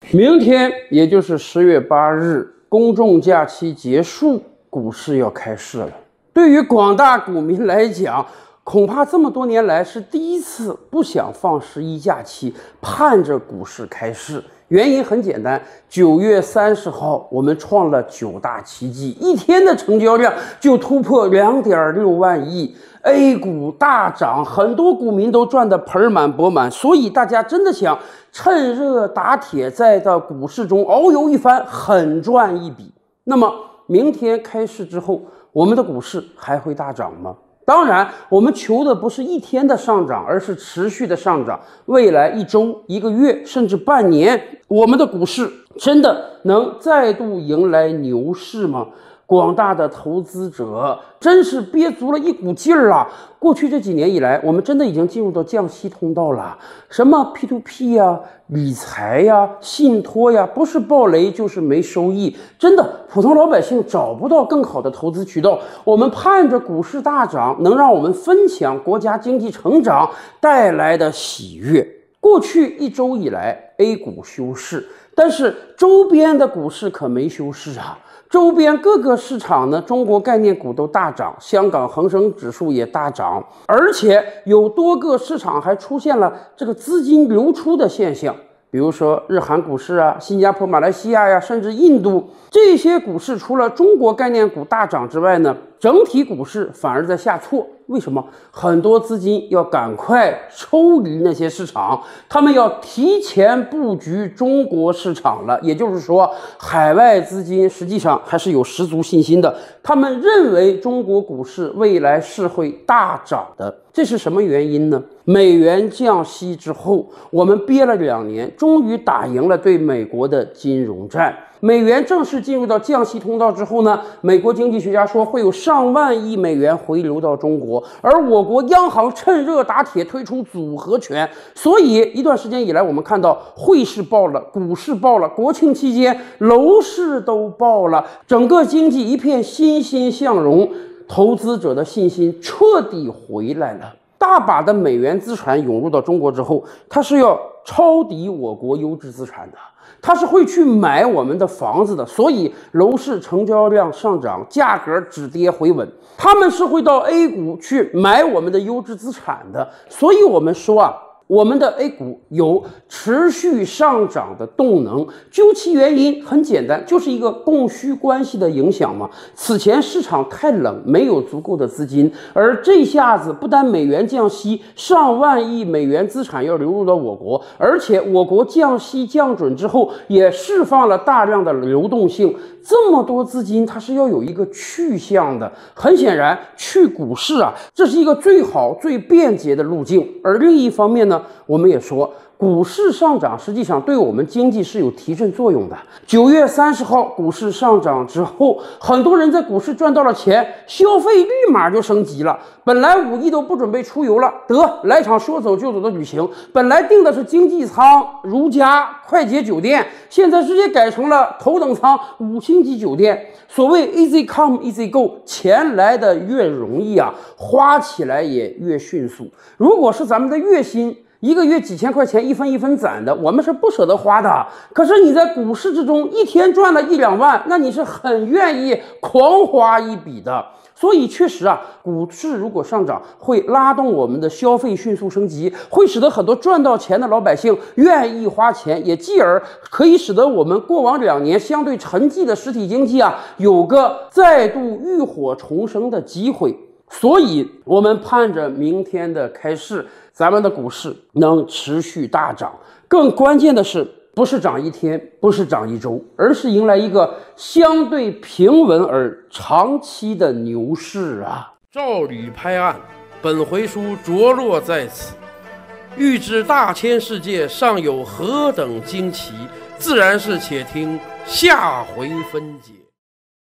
明天也就是10月8日，公众假期结束，股市要开市了。对于广大股民来讲，恐怕这么多年来是第一次不想放11假期，盼着股市开市。原因很简单，9月30号我们创了9大奇迹，一天的成交量就突破2.6万亿。A 股大涨，很多股民都赚得盆满钵满，所以大家真的想趁热打铁，在股市中遨游一番，狠赚一笔。那么明天开市之后，我们的股市还会大涨吗？当然，我们求的不是一天的上涨，而是持续的上涨。未来1周、1个月，甚至半年，我们的股市真的能再度迎来牛市吗？广大的投资者真是憋足了一股劲儿啊！过去这几年以来，我们真的已经进入到降息通道了。什么 P2P 呀、理财呀、信托呀，不是暴雷就是没收益。真的，普通老百姓找不到更好的投资渠道。我们盼着股市大涨，能让我们分享国家经济成长带来的喜悦。过去1周以来 ，A 股休市，但是周边的股市可没休市啊。周边各个市场呢，中国概念股都大涨，香港恒生指数也大涨，而且有多个市场还出现了这个资金流出的现象，比如说日韩股市啊、新加坡、马来西亚呀，甚至印度这些股市，除了中国概念股大涨之外呢，整体股市反而在下挫。为什么？很多资金要赶快抽离那些市场，他们要提前布局中国市场了。也就是说，海外资金实际上还是有十足信心的，他们认为中国股市未来是会大涨的。这是什么原因呢？美元降息之后，我们憋了2年，终于打赢了对美国的金融战。美元正式进入到降息通道之后呢，美国经济学家说会有上万亿美元回流到中国，而我国央行趁热打铁推出组合拳，所以一段时间以来，我们看到汇市爆了，股市爆了，国庆期间楼市都爆了，整个经济一片欣欣向荣，投资者的信心彻底回来了。大把的美元资产涌入到中国之后，它是要抄底我国优质资产的，它是会去买我们的房子的，所以楼市成交量上涨，价格止跌回稳。他们是会到 A 股去买我们的优质资产的，所以我们说啊，我们的 A 股有持续上涨的动能，究其原因很简单，就是一个供需关系的影响嘛。此前市场太冷，没有足够的资金，而这下子不但美元降息，上万亿美元资产要流入到我国，而且我国降息降准之后，也释放了大量的流动性。这么多资金，它是要有一个去向的。很显然，去股市啊，这是一个最好、最便捷的路径。而另一方面呢，我们也说，股市上涨实际上对我们经济是有提振作用的。9月30号股市上涨之后，很多人在股市赚到了钱，消费立马就升级了。本来5亿都不准备出游了，得来场说走就走的旅行。本来订的是经济舱、如家、快捷酒店，现在直接改成了头等舱5星级酒店。所谓 easy come easy go， 钱来的越容易啊，花起来也越迅速。如果是咱们的月薪，1个月几千块钱，一分一分攒的，我们是不舍得花的。可是你在股市之中一天赚了1-2万，那你是很愿意狂花一笔的。所以确实啊，股市如果上涨，会拉动我们的消费迅速升级，会使得很多赚到钱的老百姓愿意花钱，也继而可以使得我们过往2年相对沉寂的实体经济啊，有个再度浴火重生的机会。所以我们盼着明天的开市，咱们的股市能持续大涨。更关键的是，不是涨1天，不是涨1周，而是迎来一个相对平稳而长期的牛市啊！ 照吕拍案，本回书着落在此。欲知大千世界尚有何等惊奇，自然是且听下回分解。